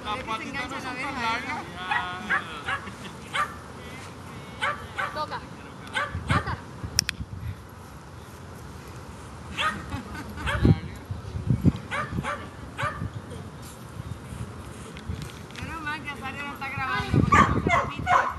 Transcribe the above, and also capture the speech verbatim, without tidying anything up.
Las patitas no son tan largas. Toca. Toca. Menos mal que Azario no está grabando porque no se repite.